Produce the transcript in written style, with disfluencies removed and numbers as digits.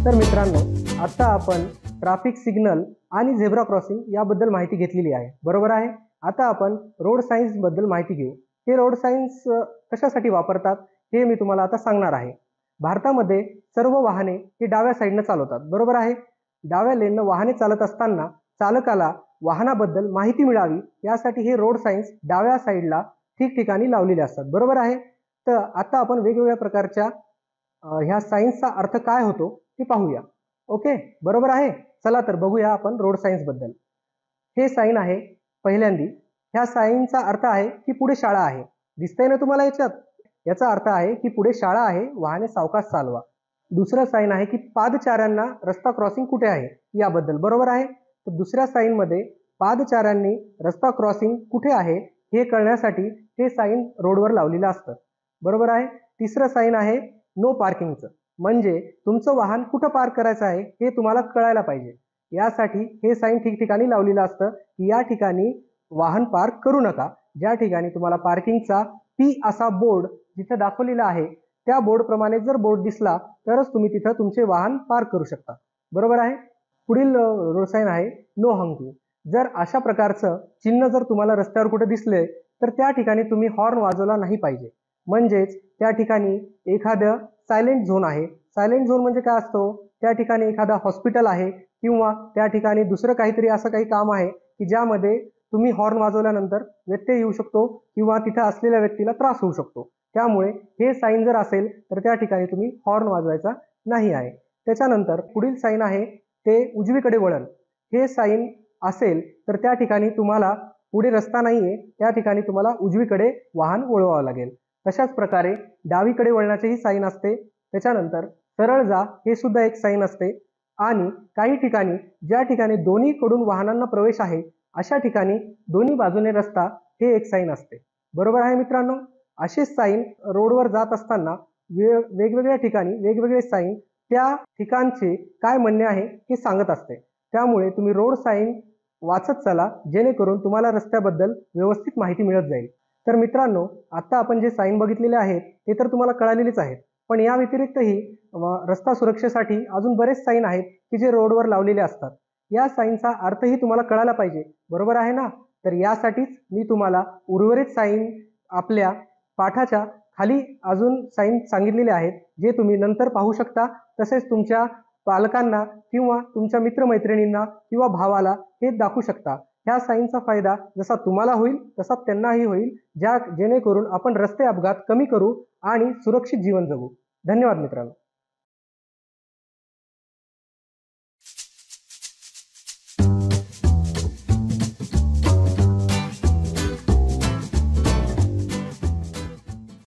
तर मित्रांनो, आता आपण ट्रॅफिक सिग्नल आणि झेब्रा क्रॉसिंग याबद्दल माहिती घेतलेली आहे, बरोबर आहे. आता आपण रोड सायन्स बद्दल माहिती घेऊ. हे रोड सायन्स कशासाठी वापरतात हे मी तुम्हाला आता सांगणार आहे. भारतामध्ये सर्व वाहने ही डाव्या साईडनं चालवतात, बरोबर आहे. डाव्या लेननं वाहने चालत असताना चालकाला वाहनाबद्दल माहिती मिळावी यासाठी हे रोड सायन्स डाव्या साईडला ठिकठिकाणी लावलेले असतात, बरोबर आहे. तर आता आपण वेगवेगळ्या प्रकारच्या ह्या सायन्सचा अर्थ काय होतो ते पाहूया. ओके, बरोबर आहे. चला तर बघूया आपण रोड सायन्स बद्दल. हे साईन आहे पहिल्यांदी. ह्या साईनचा अर्थ आहे की पुढे शाळा आहे. दिसतंय ना तुम्हाला याच्यात? याचा अर्थ आहे की पुढे शाळा आहे, वाहने सावकाश चालवा. दुसरं साईन आहे की पादचाऱ्यांना रस्ता क्रॉसिंग कुठे आहे याबद्दल, बरोबर आहे. तर दुसऱ्या साईन मध्ये पादचाऱ्यांनी रस्ता क्रॉसिंग कुठे आहे हे कळण्यासाठी हे साईन रोडवर लावलेलं असतं, बरोबर आहे. तिसरं साईन आहे नो पार्किंगचं, म्हणजे तुमचं वाहन कुठं पार्क करायचं आहे हे तुम्हाला कळायला पाहिजे. यासाठी हे साईन ठिकठिकाणी लावलेलं असतं की या ठिकाणी वाहन पार्क करू नका. ज्या ठिकाणी तुम्हाला पार्किंगचा पी असा बोर्ड जिथे दाखवलेला आहे त्या बोर्ड प्रमाणे जर बोर्ड दिसला तरच तुम्ही तिथं तुमचे वाहन पार्क करू शकता, बरोबर आहे. पुढील रोड साईन आहे नो हॉकिंग. जर अशा प्रकारचं चिन्ह जर तुम्हाला रस्त्यावर कुठे दिसले तर त्या ठिकाणी तुम्ही हॉर्न वाजवला नाही पाहिजे. म्हणजेच त्या ठिकाणी एखादं सायलेंट झोन आहे. सायलेंट झोन म्हणजे काय असतो? त्या ठिकाणी एखादा हॉस्पिटल आहे किंवा त्या ठिकाणी दुसरं काहीतरी असं काही काम आहे की ज्यामध्ये तुम्ही हॉर्न वाजवल्यानंतर व्यत्यय येऊ शकतो किंवा तिथे असलेल्या व्यक्तीला त्रास होऊ शकतो. त्यामुळे हे साईन जर असेल तर त्या ठिकाणी तुम्ही हॉर्न वाजवायचा नाही आहे. त्याच्यानंतर पुढील साईन आहे ते उजवीकडे वळण. हे साईन असेल तर त्या ठिकाणी तुम्हाला पुढे रस्ता नाहीये, त्या ठिकाणी तुम्हाला उजवीकडे वाहन वळवावं लागेल. तशाच प्रकारे डावीकडे वळणाचेही साईन असते. त्याच्यानंतर सरळ जा हे सुद्धा एक साईन असते. आणि काही ठिकाणी ज्या ठिकाणी दोन्हीकडून वाहनांना प्रवेश आहे अशा ठिकाणी दोन्ही बाजूने रस्ता हे एक साईन असते, बरोबर आहे मित्रांनो. असे साईन रोडवर जात असताना वेगवेगळ्या ठिकाणी वेगवेगळे साईन त्या ठिकाणचे काय म्हणणे आहे हे सांगत असते. त्यामुळे तुम्ही रोड साईन वाचत चला, जेणेकरून तुम्हाला रस्त्याबद्दल व्यवस्थित माहिती मिळत जाईल. तर मित्रांनो, आता आपण जे साईन बघितलेले आहेत ते तर तुम्हाला कळालेलेच आहेत, पण या व्यतिरिक्तही रस्ता सुरक्षेसाठी अजून बरेच साईन आहेत की जे रोडवर लावलेले असतात. या साईनचा अर्थही तुम्हाला कळायला पाहिजे, बरोबर आहे ना. तर यासाठीच मी तुम्हाला उर्वरित साईन आपल्या पाठाच्या खाली अजून साईन सांगितलेले आहेत जे तुम्ही नंतर पाहू शकता. तसेच तुमच्या पालकांना किंवा तुमच्या मित्रमैत्रिणींना किंवा भावाला हे दाखवू शकता. ह्या साईनचा फायदा जसा तुम्हाला होईल तसा त्यांनाही होईल, जेणेकरून आपण रस्ते अपघात कमी करू आणि सुरक्षित जीवन जगू. धन्यवाद मित्रांनो.